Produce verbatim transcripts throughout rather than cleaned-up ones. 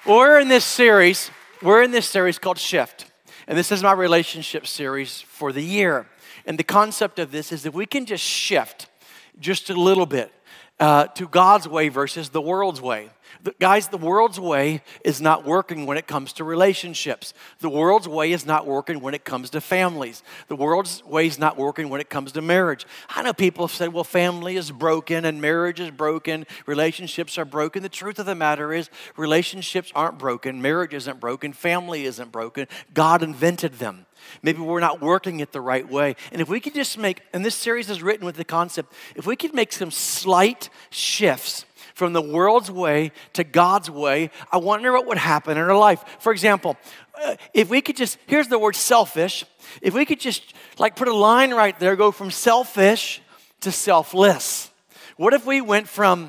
We're in this series, we're in this series called Shift. And this is my relationship series for the year. And the concept of this is if we can just shift just a little bit uh, to God's way versus the world's way. The, guys, the world's way is not working when it comes to relationships. The world's way is not working when it comes to families. The world's way is not working when it comes to marriage. I know people have said, well, family is broken and marriage is broken. Relationships are broken. The truth of the matter is relationships aren't broken. Marriage isn't broken. Family isn't broken. God invented them. Maybe we're not working it the right way. And if we could just make, and this series is written with the concept, if we could make some slight shifts from the world's way to God's way, I wonder what would happen in our life. For example, uh, if we could just, here's the word selfish. If we could just like put a line right there, go from selfish to selfless. What if we went from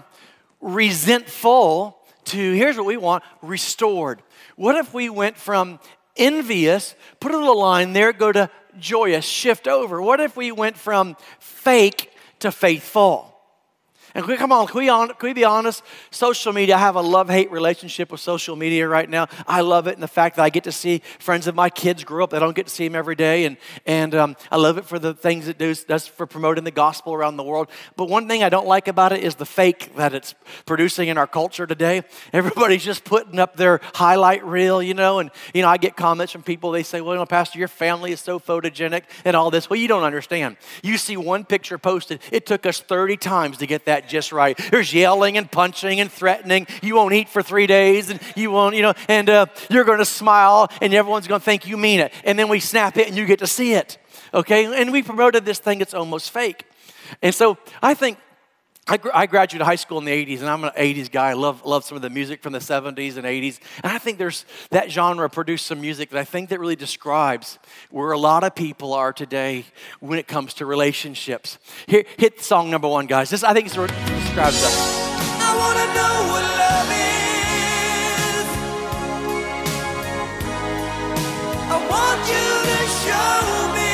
resentful to, here's what we want, restored. What if we went from envious, put a little line there, go to joyous, shift over. What if we went from fake to faithful? And can we, come on, can we, on, can we be honest? Social media, I have a love-hate relationship with social media right now. I love it in the fact that I get to see friends of my kids grow up. I don't get to see them every day. And, and um, I love it for the things it does, does for promoting the gospel around the world. But one thing I don't like about it is the fake that it's producing in our culture today. Everybody's just putting up their highlight reel, you know. And, you know, I get comments from people. They say, well, you know, Pastor, your family is so photogenic and all this. Well, you don't understand. You see one picture posted. It took us thirty times to get that just right. There's yelling and punching and threatening. You won't eat for three days and you won't, you know, and uh, you're going to smile and everyone's going to think you mean it. And then we snap it and you get to see it. Okay? And we promoted this thing. It's almost fake. And so I think I, gr- I graduated high school in the eighties, and I'm an eighties guy. I love, love some of the music from the seventies and eighties. And I think there's that genre produced some music that I think that really describes where a lot of people are today when it comes to relationships. Here, hit song number one, guys. This, I think, sort of describes us. I want to know what love is. I want you to show me.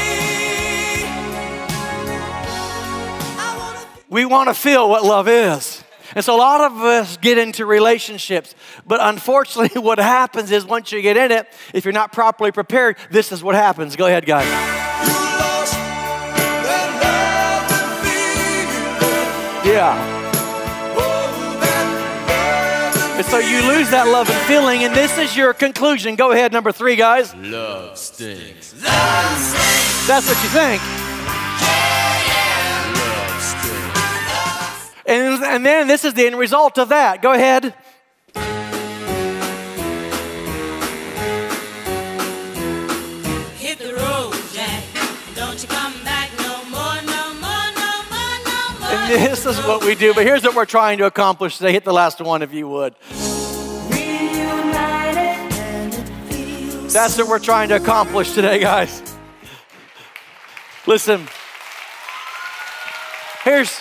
We want to feel what love is. And so a lot of us get into relationships. But unfortunately, what happens is once you get in it, if you're not properly prepared, this is what happens. Go ahead, guys. You lost that love and feeling. Yeah. Oh, that love and And so you lose that love and feeling, and this is your conclusion. Go ahead, number three, guys. Love stinks. Love stinks. That's what you think. And, and then this is the end result of that. Go ahead. Hit the road, Jack. Don't you come back no more, no more, no more, no more. And this is what we do. But here's what we're trying to accomplish today. Hit the last one if you would. That's what we're trying to accomplish today, guys. Listen. Here's...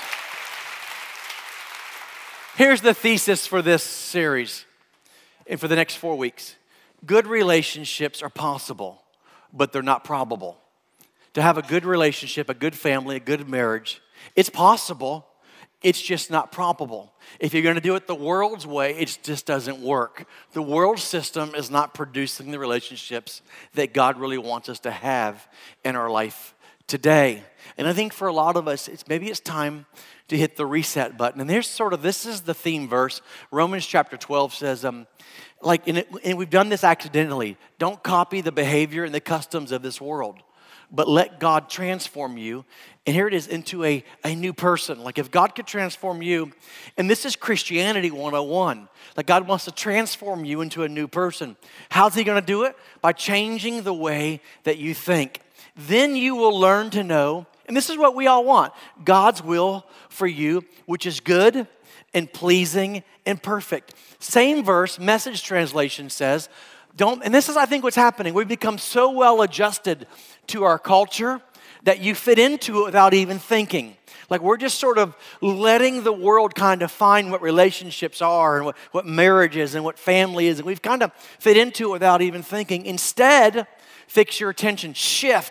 Here's the thesis for this series and for the next four weeks. Good relationships are possible, but they're not probable. To have a good relationship, a good family, a good marriage, it's possible, it's just not probable. If you're going to do it the world's way, it just doesn't work. The world system is not producing the relationships that God really wants us to have in our life today. And I think for a lot of us, it's maybe it's time to hit the reset button. And there's sort of, this is the theme verse. Romans chapter twelve says, um, like, and, it, and we've done this accidentally. Don't copy the behavior and the customs of this world, but let God transform you. And here it is, into a, a new person. Like if God could transform you, and this is Christianity one oh one. Like God wants to transform you into a new person. How's he going to do it? By changing the way that you think. Then you will learn to know, and this is what we all want, God's will for you, which is good and pleasing and perfect. Same verse, Message translation says, don't, and this is I think what's happening. We've become so well adjusted to our culture that you fit into it without even thinking. Like we're just sort of letting the world kind of find what relationships are and what, what marriage is and what family is. And we've kind of fit into it without even thinking. Instead, fix your attention, shift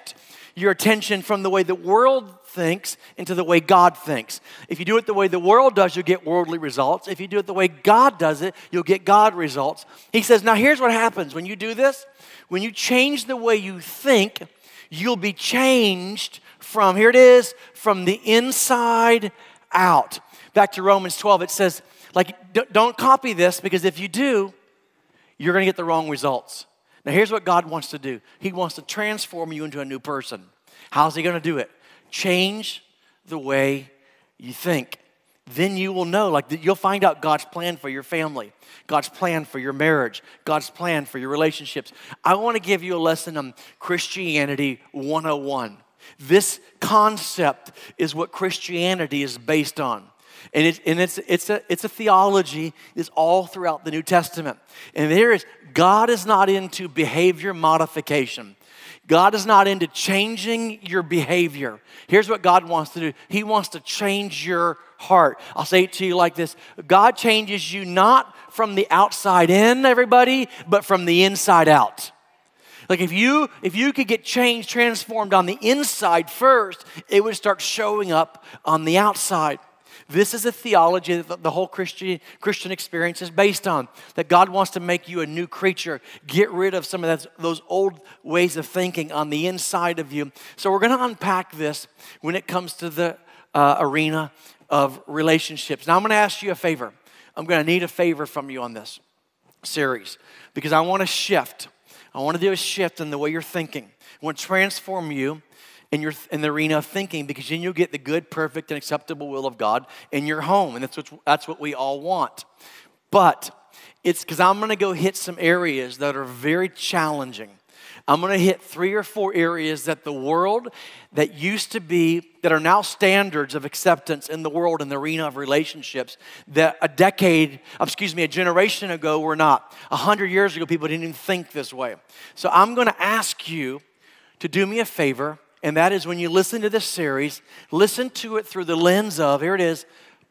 your attention from the way the world thinks into the way God thinks. If you do it the way the world does, you'll get worldly results. If you do it the way God does it, you'll get God results. He says, now here's what happens when you do this. When you change the way you think, you'll be changed from, here it is, from the inside out. Back to Romans twelve, it says, like, don't copy this, because if you do, you're going to get the wrong results. Now, here's what God wants to do. He wants to transform you into a new person. How's he going to do it? Change the way you think. Then you will know, like, you'll find out God's plan for your family, God's plan for your marriage, God's plan for your relationships. I want to give you a lesson on Christianity one oh one. This concept is what Christianity is based on. And, it, and it's, it's, a, it's a theology that's all throughout the New Testament. And there is, God is not into behavior modification. God is not into changing your behavior. Here's what God wants to do. He wants to change your heart. I'll say it to you like this. God changes you not from the outside in, everybody, but from the inside out. Like if you, if you could get changed, transformed on the inside first, it would start showing up on the outside. This is a theology that the whole Christian, Christian experience is based on, that God wants to make you a new creature, get rid of some of those old ways of thinking on the inside of you. So we're going to unpack this when it comes to the uh, arena of relationships. Now I'm going to ask you a favor. I'm going to need a favor from you on this series because I want to shift. I want to do a shift in the way you're thinking. I want to transform you in your in the arena of thinking, because then you'll get the good, perfect, and acceptable will of God in your home, and that's what that's what we all want. But it's because I'm going to go hit some areas that are very challenging. I'm going to hit three or four areas that the world that used to be, that are now standards of acceptance in the world in the arena of relationships, that a decade, excuse me, a generation ago were not. A hundred years ago, people didn't even think this way. So I'm going to ask you to do me a favor. And that is when you listen to this series, listen to it through the lens of, here it is,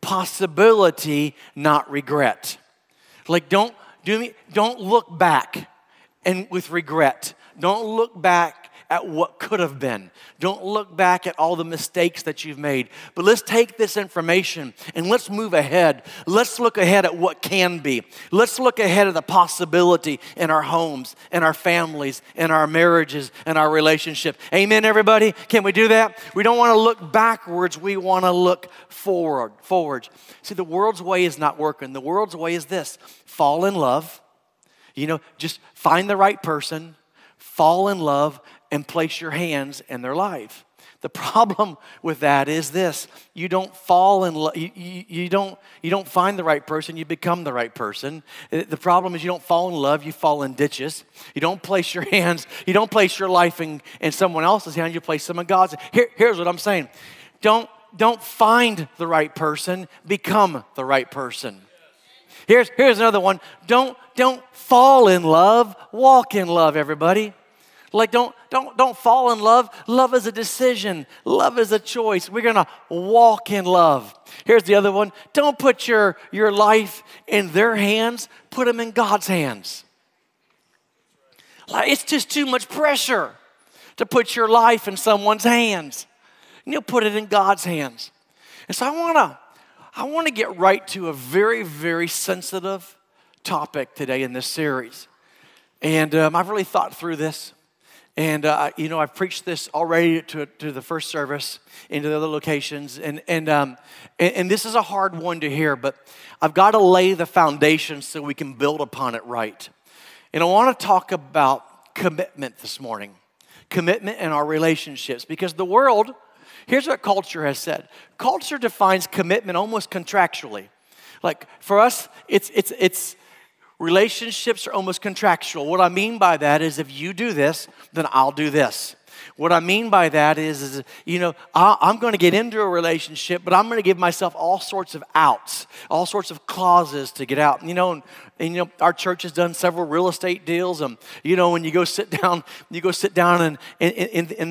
possibility, not regret. Like don't do me, don't look back and with regret. Don't look back at what could have been. Don't look back at all the mistakes that you've made. But let's take this information and let's move ahead. Let's look ahead at what can be. Let's look ahead at the possibility in our homes, in our families, in our marriages, in our relationship. Amen, everybody? Can we do that? We don't want to look backwards. We want to look forward. Forward. See, the world's way is not working. The world's way is this. Fall in love. You know, just find the right person, fall in love, and place your hands in their life. The problem with that is this: you don't fall in love. You, you, you don't you don't find the right person. You become the right person. The problem is you don't fall in love. You fall in ditches. You don't place your hands. You don't place your life in, in someone else's hands. You place them in God's. Here, here's what I'm saying: don't don't find the right person. Become the right person. Here's here's another one: don't don't fall in love. Walk in love. Everybody. Like don't, don't, don't fall in love. Love is a decision. Love is a choice. We're going to walk in love. Here's the other one. Don't put your, your life in their hands. Put them in God's hands. Like it's just too much pressure to put your life in someone's hands. And you'll put it in God's hands. And so I want to I want to get right to a very, very sensitive topic today in this series. And um, I've really thought through this. And, uh, you know, I've preached this already to, to the first service, into the other locations. And, and, um, and, and this is a hard one to hear, but I've got to lay the foundation so we can build upon it right. And I want to talk about commitment this morning. Commitment in our relationships. Because the world, here's what culture has said. Culture defines commitment almost contractually. Like for us, it's, it's, it's, relationships are almost contractual. What I mean by that is if you do this, then I'll do this. What I mean by that is, is you know, I, I'm going to get into a relationship, but I'm going to give myself all sorts of outs, all sorts of clauses to get out. You know, and, and you know, our church has done several real estate deals. And you know, when you go sit down, you go sit down and in, in, in the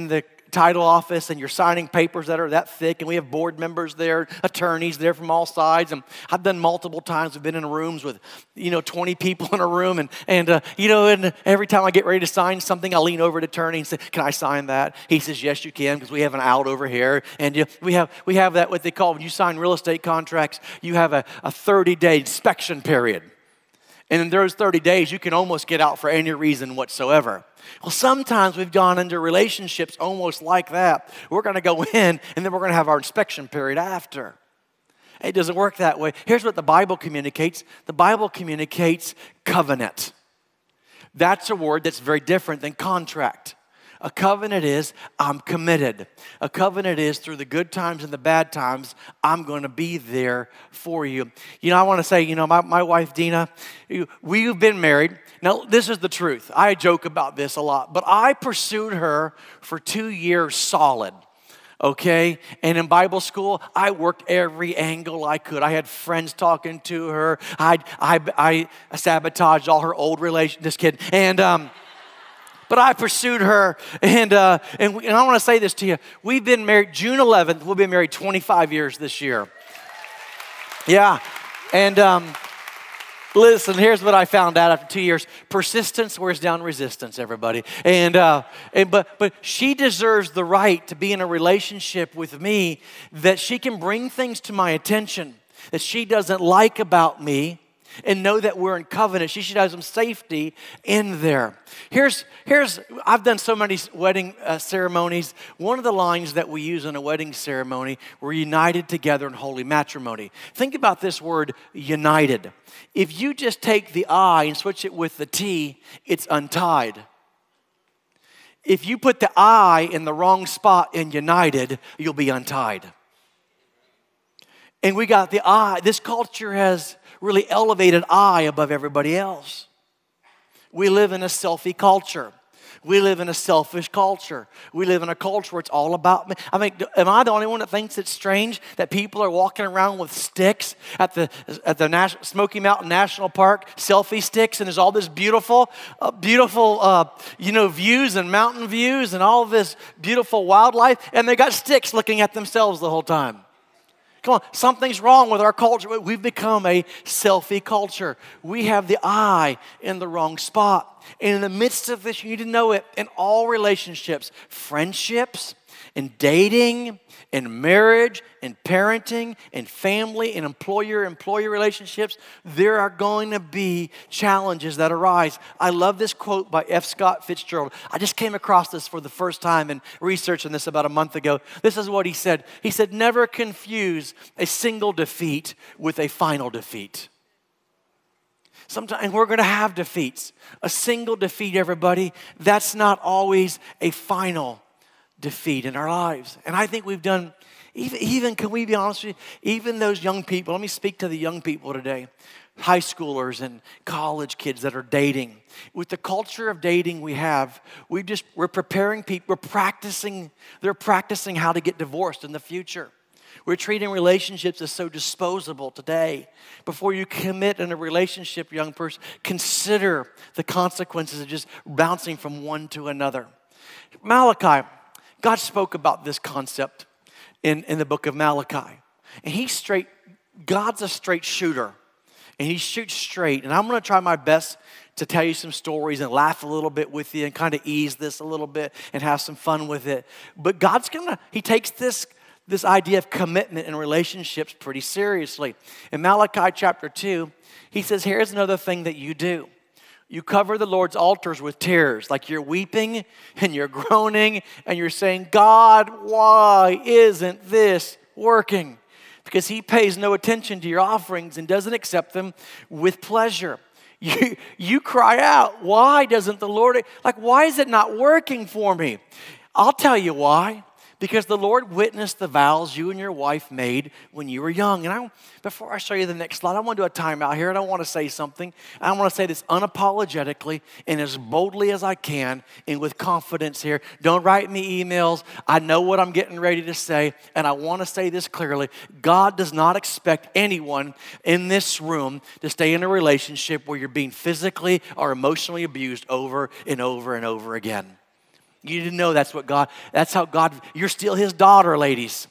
title office and you're signing papers that are that thick, and we have board members there, attorneys there from all sides. And I've done multiple times. We've been in rooms with, you know, twenty people in a room. And, and uh, you know, and every time I get ready to sign something, I lean over to the attorney and say, can I sign that? He says, yes, you can, because we have an out over here. And you know, we have we have that, what they call, when you sign real estate contracts, you have a, a thirty-day inspection period. And in those thirty days, you can almost get out for any reason whatsoever. Well, sometimes we've gone into relationships almost like that. We're going to go in, and then we're going to have our inspection period after. It doesn't work that way. Here's what the Bible communicates. The Bible communicates covenant. That's a word that's very different than contract. A covenant is, I'm committed. A covenant is, through the good times and the bad times, I'm going to be there for you. You know, I want to say, you know, my, my wife, Dina, we've been married. Now, this is the truth. I joke about this a lot, but I pursued her for two years solid. Okay, and in Bible school, I worked every angle I could. I had friends talking to her. I I I sabotaged all her old relations. Just kidding. And um, but I pursued her, and uh, and, we, and I want to say this to you. We've been married June eleventh. We'll be married twenty-five years this year. Yeah, and um, listen, here's what I found out after two years. Persistence wears down resistance, everybody. And, uh, and but, but she deserves the right to be in a relationship with me that she can bring things to my attention that she doesn't like about me and know that we're in covenant. She should have some safety in there. Here's, here's I've done so many wedding uh, ceremonies. One of the lines that we use in a wedding ceremony, we're united together in holy matrimony. Think about this word, united. If you just take the I and switch it with the T, it's untied. If you put the I in the wrong spot in united, you'll be untied. And we got the I. This culture has really elevated I above everybody else. We live in a selfie culture. We live in a selfish culture. We live in a culture where it's all about me. I mean, am I the only one that thinks it's strange that people are walking around with sticks at the at the Nas- Smoky Mountain National Park, selfie sticks, and there's all this beautiful, uh, beautiful, uh, you know, views and mountain views and all this beautiful wildlife, and they got sticks looking at themselves the whole time. Come on, something's wrong with our culture. We've become a selfie culture. We have the I in the wrong spot. And in the midst of this, you need to know it, in all relationships, friendships, in dating, in marriage, in parenting, in family, in employer-employee relationships, there are going to be challenges that arise. I love this quote by F. Scott Fitzgerald. I just came across this for the first time in researching this about a month ago. This is what he said. He said, never confuse a single defeat with a final defeat. Sometimes we're going to have defeats. A single defeat, everybody, that's not always a final defeat in our lives. And I think we've done, even, even, can we be honest with you, even those young people, let me speak to the young people today, high schoolers and college kids that are dating. With the culture of dating we have, we just, we're preparing people, we're practicing, they're practicing how to get divorced in the future. We're treating relationships as so disposable today. Before you commit in a relationship, young person, consider the consequences of just bouncing from one to another. Malachi, God spoke about this concept in, in the book of Malachi. And he's straight, God's a straight shooter. And he shoots straight. And I'm going to try my best to tell you some stories and laugh a little bit with you and kind of ease this a little bit and have some fun with it. But God's going to, he takes this, this idea of commitment in relationships pretty seriously. In Malachi chapter two, he says, here's another thing that you do. You cover the Lord's altars with tears, like you're weeping and you're groaning and you're saying, God, why isn't this working? Because he pays no attention to your offerings and doesn't accept them with pleasure. You, you cry out, why doesn't the Lord, like, why is it not working for me? I'll tell you why. Because the Lord witnessed the vows you and your wife made when you were young. And I, before I show you the next slide, I want to do a timeout here. And I want to say something. I want to say this unapologetically and as boldly as I can and with confidence here. Don't write me emails. I know what I'm getting ready to say. And I want to say this clearly. God does not expect anyone in this room to stay in a relationship where you're being physically or emotionally abused over and over and over again. You didn't know that's what God, that's how God, you're still his daughter, ladies.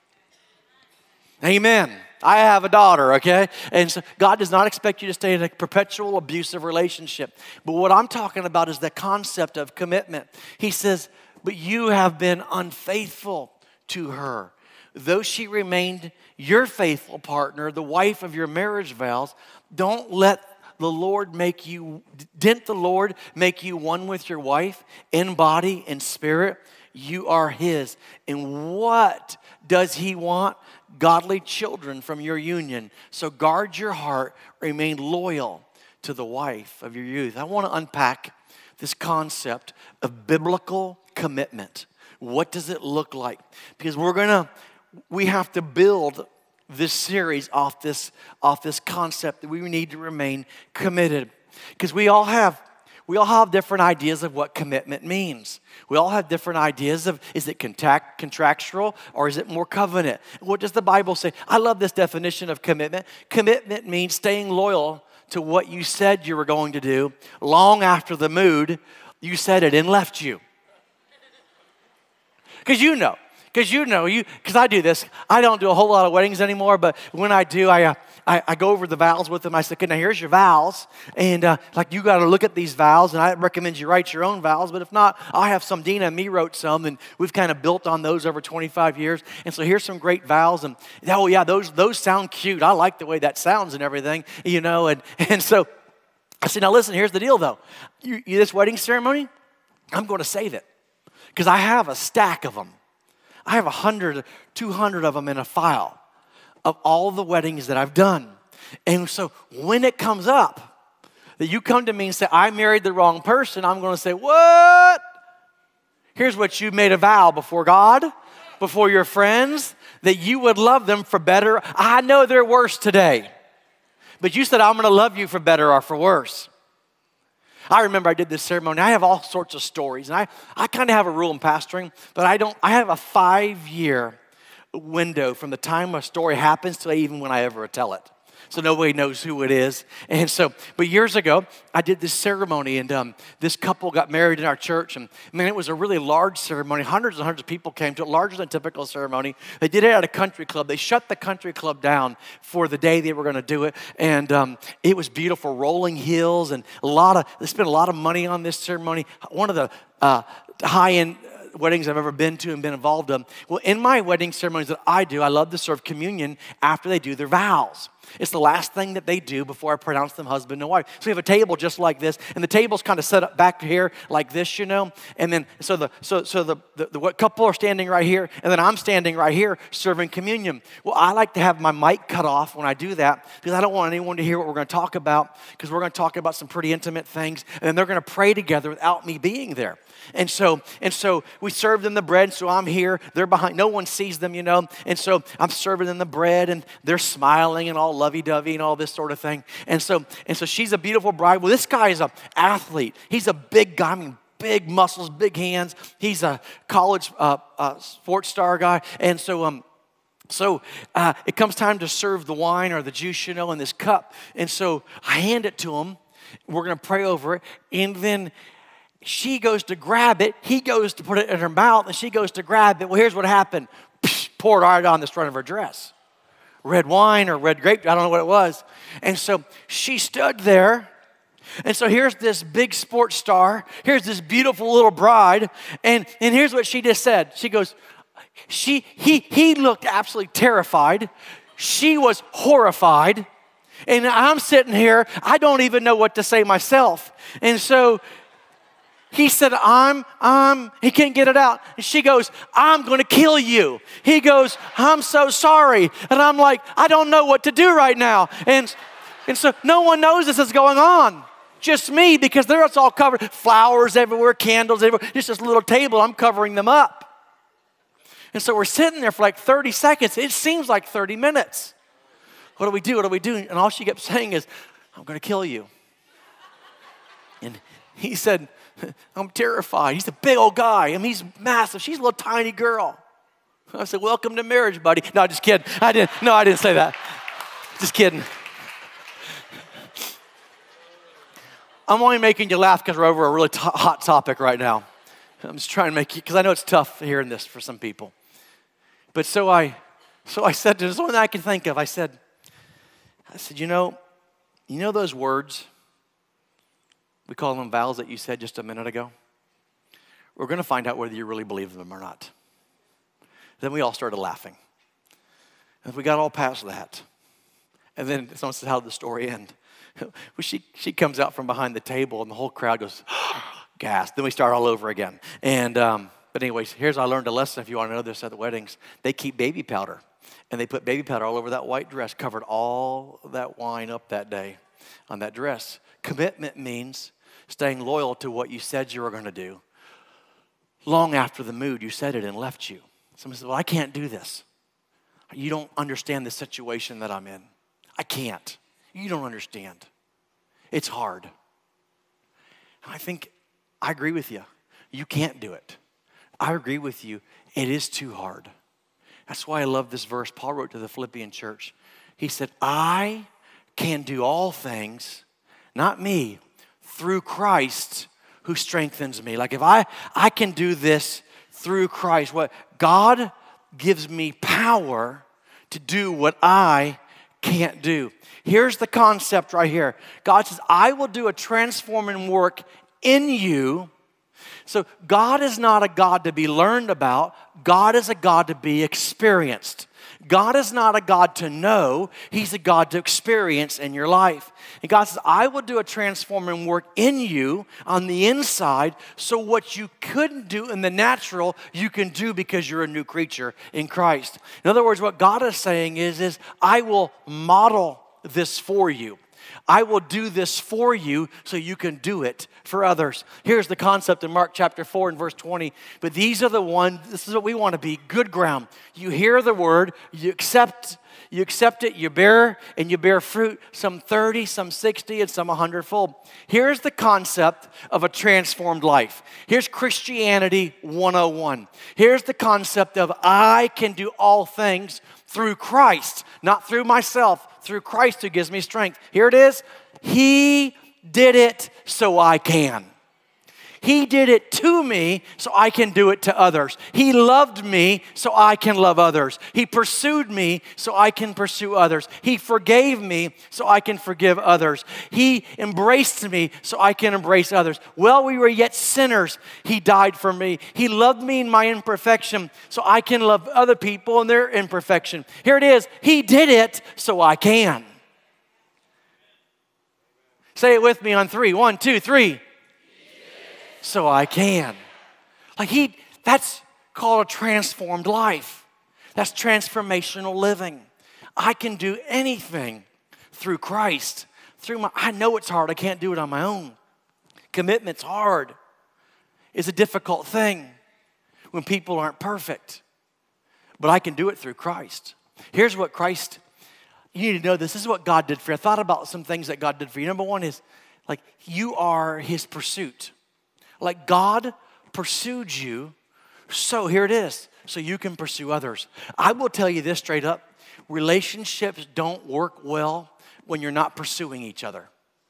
Amen. I have a daughter, okay? And so God does not expect you to stay in a perpetual abusive relationship. But what I'm talking about is the concept of commitment. He says, but you have been unfaithful to her. Though she remained your faithful partner, the wife of your marriage vows, don't let the Lord make you, didn't the Lord make you one with your wife in body and spirit? You are his. And what does he want? Godly children from your union. So guard your heart, remain loyal to the wife of your youth. I want to unpack this concept of biblical commitment. What does it look like? Because we're going to, we have to build this series off this, off this concept that we need to remain committed. Because we all have We all have different ideas of what commitment means. We all have different ideas of, is it contact, contractual or is it more covenant? What does the Bible say? I love this definition of commitment. Commitment means staying loyal to what you said you were going to do long after the mood you said it and left you. Because you know. Because you know, you because I do this. I don't do a whole lot of weddings anymore, but when I do, I uh, I, I go over the vows with them. I say, okay, now here's your vows. And uh, like you got to look at these vows, and I recommend you write your own vows. But if not, I have some. Dina and me wrote some, and we've kind of built on those over twenty-five years. And so here's some great vows. And oh, yeah, those those sound cute. I like the way that sounds and everything, you know. And, and so I said, now listen, here's the deal, though. You, you, this wedding ceremony, I'm going to save it because I have a stack of them. I have one hundred, two hundred of them in a file of all the weddings that I've done. And so when it comes up that you come to me and say, I married the wrong person, I'm going to say, what? Here's what you made a vow before God, before your friends, that you would love them for better. I know they're worse today, but you said, I'm going to love you for better or for worse. I remember I did this ceremony. I have all sorts of stories. And I, I kind of have a rule in pastoring, but I don't, I have a five-year window from the time a story happens to even when I ever tell it. So nobody knows who it is. And so, but years ago, I did this ceremony, and um, this couple got married in our church. And man, it was a really large ceremony. Hundreds and hundreds of people came to it, larger than typical ceremony. They did it at a country club. They shut the country club down for the day they were going to do it. And um, it was beautiful, rolling hills, and a lot of, they spent a lot of money on this ceremony. One of the uh, high-end weddings I've ever been to and been involved in. Well, in my wedding ceremonies that I do, I love to serve communion after they do their vows. It's the last thing that they do before I pronounce them husband and wife. So we have a table just like this, and the table's kind of set up back here like this, you know. And then so the so so the, the the what couple are standing right here, and then I'm standing right here serving communion. Well, I like to have my mic cut off when I do that because I don't want anyone to hear what we're going to talk about, because we're going to talk about some pretty intimate things, and then they're going to pray together without me being there. And so and so we serve them the bread. So I'm here, they're behind. No one sees them, you know. And so I'm serving them the bread, and they're smiling and all lovey-dovey and all this sort of thing. And so and so she's a beautiful bride. Well, this guy is an athlete. He's a big guy. I mean, big muscles, big hands. He's a college uh, uh, sports star guy. And so um. So uh, it comes time to serve the wine or the juice, you know, in this cup. And so I hand it to him. We're going to pray over it. And then she goes to grab it. He goes to put it in her mouth, and she goes to grab it. Well, here's what happened. Psh, poured right on the front of her dress. Red wine or red grape, I don't know what it was. And so she stood there. And so here's this big sports star. Here's this beautiful little bride. And, and here's what she just said. She goes, she, he, he looked absolutely terrified. She was horrified. And I'm sitting here, I don't even know what to say myself. And so he said, I'm, I'm, he can't get it out. And she goes, I'm going to kill you. He goes, I'm so sorry. And I'm like, I don't know what to do right now. And, and so no one knows this is going on. Just me, because they're all covered. Flowers everywhere, candles everywhere. Just this little table, I'm covering them up. And so we're sitting there for like thirty seconds. It seems like thirty minutes. What do we do? What do we do? And all she kept saying is, I'm going to kill you. And he said, I'm terrified. He's a big old guy. I mean, he's massive. She's a little tiny girl. I said, welcome to marriage, buddy. No, just kidding. I didn't. No, I didn't say that. Just kidding. I'm only making you laugh because we're over a really to- hot topic right now. I'm just trying to make you, because I know it's tough hearing this for some people. But so I, so I said, there's one that I can think of. I said, I said, you know, you know those words, we call them vows that you said just a minute ago? We're going to find out whether you really believe them or not. Then we all started laughing. And we got all past that. And then someone said, how did the story end? Well, she, she comes out from behind the table and the whole crowd goes, gas. Then we start all over again. And, um, but anyways, here's I learned a lesson if you want to know this at the weddings. They keep baby powder. And they put baby powder all over that white dress, covered all that wine up that day on that dress. Commitment means staying loyal to what you said you were going to do. Long after the mood, you said it and left you. Someone said, well, I can't do this. You don't understand the situation that I'm in. I can't. You don't understand. It's hard. And I think, I agree with you. You can't do it. I agree with you. It is too hard. That's why I love this verse Paul wrote to the Philippian church. He said, I can do all things, not me, through Christ who strengthens me. Like if I, I can do this through Christ. What God gives me power to do what I can't do. Here's the concept right here. God says, I will do a transforming work in you. So God is not a God to be learned about. God is a God to be experienced. God is not a God to know. He's a God to experience in your life. And God says, I will do a transforming work in you on the inside, so what you couldn't do in the natural, you can do because you're a new creature in Christ. In other words, what God is saying is, is I will model this for you. I will do this for you so you can do it for others. Here's the concept in Mark chapter four and verse twenty. But these are the ones, this is what we want to be, good ground. You hear the word, you accept, you accept it, you bear, and you bear fruit, some thirty, some sixty, and some a hundredfold. Here's the concept of a transformed life. Here's Christianity one oh one. Here's the concept of I can do all things through Christ, not through myself, through Christ who gives me strength. Here it is. He did it so I can. He did it to me so I can do it to others. He loved me so I can love others. He pursued me so I can pursue others. He forgave me so I can forgive others. He embraced me so I can embrace others. While we were yet sinners, He died for me. He loved me in my imperfection so I can love other people in their imperfection. Here it is. He did it so I can. Say it with me on three. One, two, three. So I can. Like he, that's called a transformed life. That's transformational living. I can do anything through Christ. Through my, I know it's hard. I can't do it on my own. Commitment's hard. It's a difficult thing when people aren't perfect. But I can do it through Christ. Here's what Christ, you need to know this. This is what God did for you. I thought about some things that God did for you. Number one is, like, you are His pursuit. Like God pursued you, so here it is, so you can pursue others. I will tell you this straight up, relationships don't work well when you're not pursuing each other.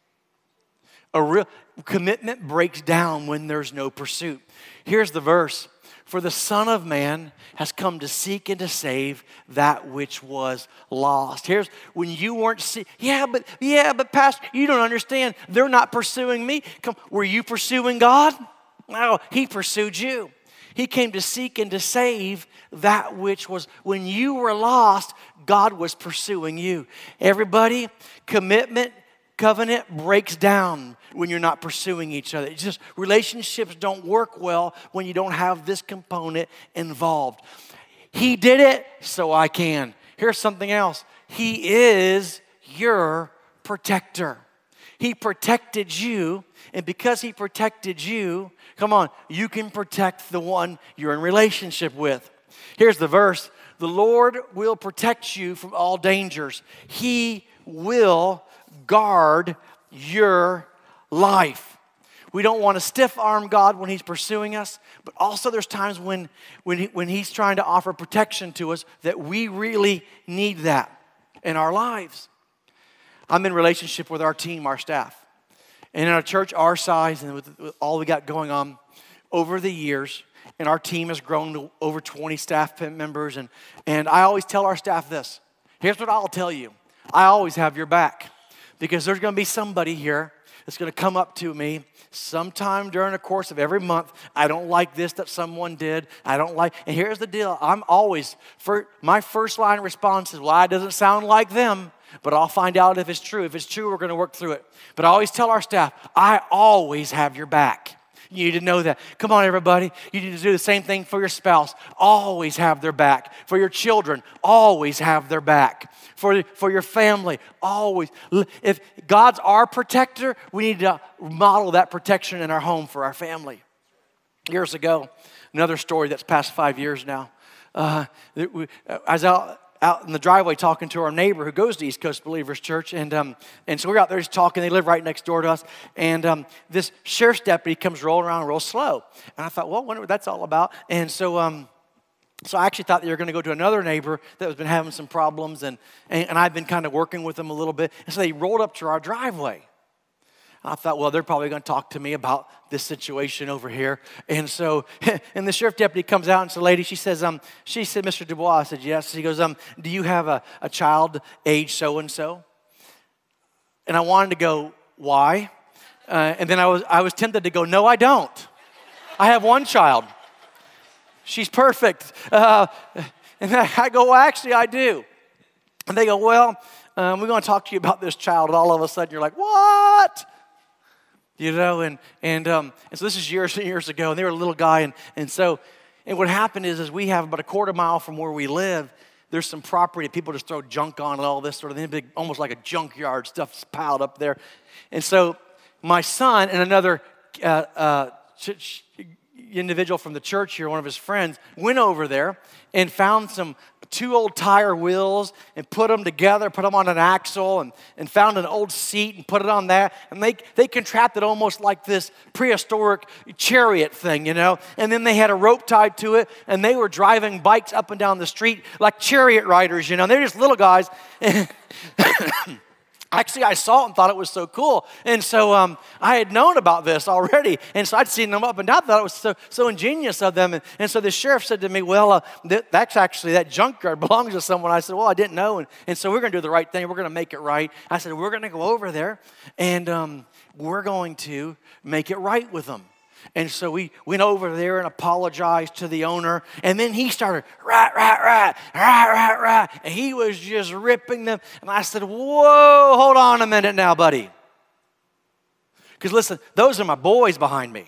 A real commitment breaks down when there's no pursuit. Here's the verse. For the Son of Man has come to seek and to save that which was lost. Here's when you weren't see. Yeah, but yeah, but Pastor, you don't understand. They're not pursuing me. Come, were you pursuing God? No, He pursued you. He came to seek and to save that which was, when you were lost, God was pursuing you. Everybody, commitment, covenant breaks down when you're not pursuing each other. It's just relationships don't work well when you don't have this component involved. He did it, so I can. Here's something else. He is your protector. He protected you, and because He protected you, come on, you can protect the one you're in relationship with. Here's the verse. The Lord will protect you from all dangers. He will guard your life. We don't want to stiff-arm God when He's pursuing us, but also there's times when, when, he, when He's trying to offer protection to us that we really need that in our lives. I'm in relationship with our team, our staff. And in a church our size and with, with all we got going on, over the years, and our team has grown to over twenty staff members, and, and I always tell our staff this. Here's what I'll tell you. I always have your back, because there's going to be somebody here that's going to come up to me sometime during the course of every month. I don't like this that someone did. I don't like, and here's the deal. I'm always, for my first line response is, well, it doesn't sound like them, but I'll find out if it's true. If it's true, we're going to work through it. But I always tell our staff, I always have your back. You need to know that. Come on, everybody. You need to do the same thing for your spouse. Always have their back. For your children, always have their back. For, for your family, always. If God's our protector, we need to model that protection in our home for our family. Years ago, another story that's past five years now. Uh, I was out, out in the driveway talking to our neighbor who goes to East Coast Believers Church, and um, and so we're out there just talking. They live right next door to us, and um, this sheriff's deputy comes rolling around real slow, and I thought, well, I wonder what that's all about. And so, um, so I actually thought they were going to go to another neighbor that has been having some problems, and and, and I've been kind of working with them a little bit, and so they rolled up to our driveway. I thought, well, they're probably going to talk to me about this situation over here. And so, and the sheriff deputy comes out, and so, lady, she says, um, she said, Mister Dubois. I said, yes. She goes, um, do you have a, a child age so-and-so? And I wanted to go, why? Uh, and then I was, I was tempted to go, no, I don't. I have one child. She's perfect. Uh, and I go, well, actually, I do. And they go, well, um, we're going to talk to you about this child. And all of a sudden, you're like, what? You know, and and um, and so this is years and years ago, and they were a little guy, and and so, and what happened is, is we have about a quarter mile from where we live, there's some property that people just throw junk on and all this sort of thing, big, almost like a junkyard, stuff's piled up there, and so my son and another uh, uh, ch- ch- individual from the church here, one of his friends, went over there and found some two old tire wheels and put them together, put them on an axle, and, and found an old seat and put it on that. And they, they contrapted almost like this prehistoric chariot thing, you know. And then they had a rope tied to it, and they were driving bikes up and down the street like chariot riders, you know. They're just little guys. Actually, I saw it and thought it was so cool. And so um, I had known about this already. And so I'd seen them up and down. I thought it was so, so ingenious of them. And, and so the sheriff said to me, well, uh, th- that's actually, that junkyard belongs to someone. I said, well, I didn't know. And, and so we're going to do the right thing. We're going to make it right. I said, we're going to go over there, and um, we're going to make it right with them. And so we went over there and apologized to the owner. And then he started, right, right, right, right, right, right. And he was just ripping them. And I said, whoa, hold on a minute now, buddy. Because listen, those are my boys behind me.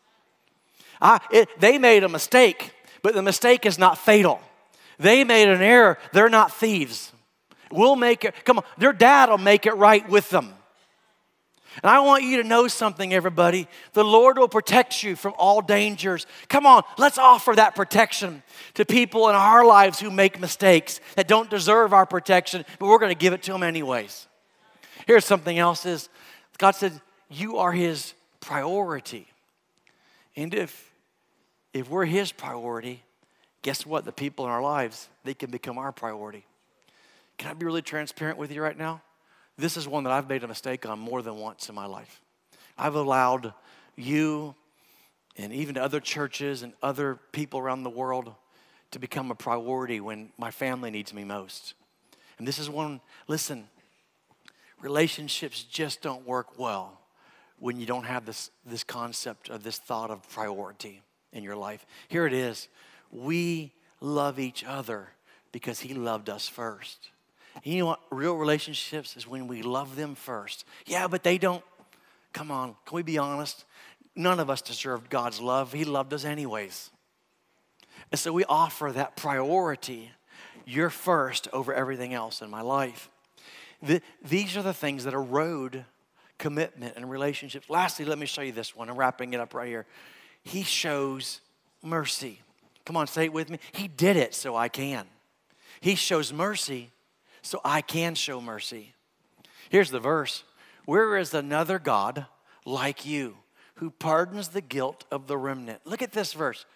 I, it, they made a mistake, but the mistake is not fatal. They made an error. They're not thieves. We'll make it, come on, their dad will make it right with them. And I want you to know something, everybody. The Lord will protect you from all dangers. Come on, let's offer that protection to people in our lives who make mistakes, that don't deserve our protection, but we're going to give it to them anyways. Here's something else is, God said, you are His priority. And if, if we're His priority, guess what? The people in our lives, they can become our priority. Can I be really transparent with you right now? This is one that I've made a mistake on more than once in my life. I've allowed you and even other churches and other people around the world to become a priority when my family needs me most. And this is one, listen, relationships just don't work well when you don't have this, this concept or this thought of priority in your life. Here it is. We love each other because He loved us first. You know what? Real relationships is when we love them first. Yeah, but they don't. Come on, can we be honest? None of us deserved God's love. He loved us anyways. And so we offer that priority. You're first over everything else in my life. The, these are the things that erode commitment and relationships. Lastly, let me show you this one. I'm wrapping it up right here. He shows mercy. Come on, say it with me. He did it so I can. He shows mercy so I can show mercy. Here's the verse. Where is another God like you who pardons the guilt of the remnant? Look at this verse.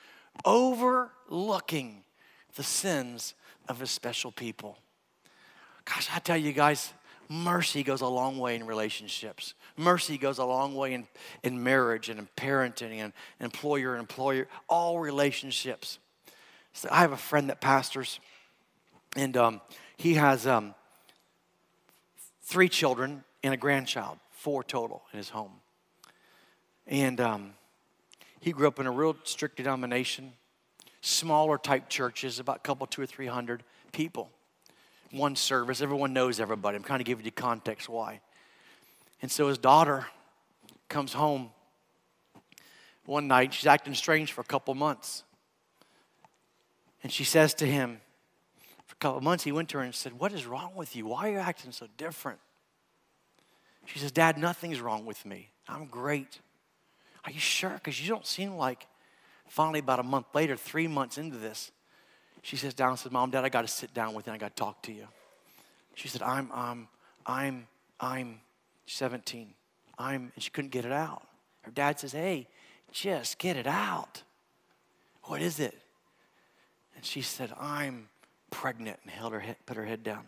Overlooking the sins of His special people. Gosh, I tell you guys, mercy goes a long way in relationships. Mercy goes a long way in, in marriage and in parenting and employer and employer, all relationships. So I have a friend that pastors, and um, he has um, three children and a grandchild, four total in his home. And um, he grew up in a real strict denomination, smaller type churches, about a couple, two or three hundred people. One service, everyone knows everybody. I'm kind of giving you context why. And so his daughter comes home one night. She's acting strange for a couple months. And she says to him, for a couple of months, he went to her and said, what is wrong with you? Why are you acting so different? She says, Dad, nothing's wrong with me. I'm great. Are you sure? Because you don't seem like, finally about a month later, three months into this, she sits down and says, Mom, Dad, I got to sit down with you and I got to talk to you. She said, I'm, um, I'm, I'm seventeen. I'm, and she couldn't get it out. Her dad says, hey, just get it out. What is it? And she said, I'm pregnant, and held her head, put her head down.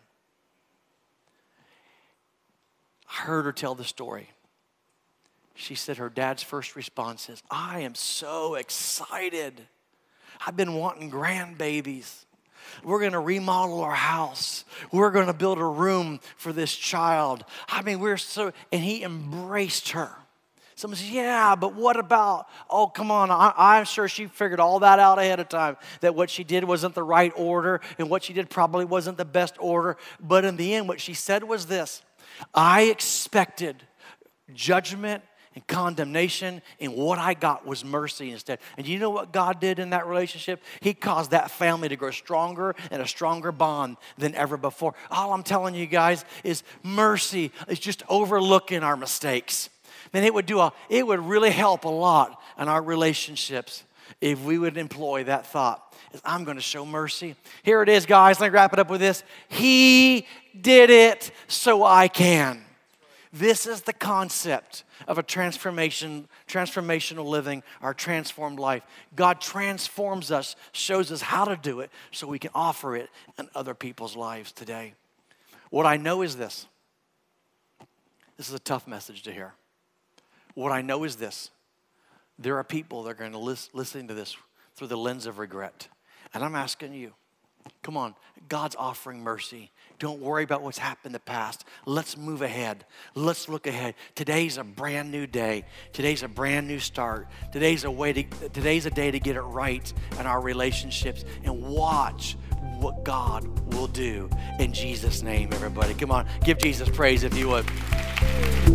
I heard her tell the story. She said her dad's first response is, I am so excited. I've been wanting grandbabies. We're going to remodel our house. We're going to build a room for this child. I mean, we're so, and he embraced her. Someone says, yeah, but what about, oh, come on. I, I'm sure she figured all that out ahead of time, that what she did wasn't the right order, and what she did probably wasn't the best order. But in the end, what she said was this, I expected judgment and condemnation, and what I got was mercy instead. And you know what God did in that relationship? He caused that family to grow stronger and a stronger bond than ever before. All I'm telling you guys is mercy is just overlooking our mistakes. Man, it would do a, it would really help a lot in our relationships if we would employ that thought. Is I'm going to show mercy. Here it is, guys. Let me wrap it up with this. He did it so I can. This is the concept of a transformation, transformational living, our transformed life. God transforms us, shows us how to do it so we can offer it in other people's lives today. What I know is this. This is a tough message to hear. What I know is this. There are people that are going to listen, listen to this through the lens of regret. And I'm asking you, come on, God's offering mercy. Don't worry about what's happened in the past. Let's move ahead. Let's look ahead. Today's a brand new day. Today's a brand new start. Today's a way to, today's a day to get it right in our relationships and watch what God will do in Jesus' name, everybody. Come on, give Jesus praise if you would.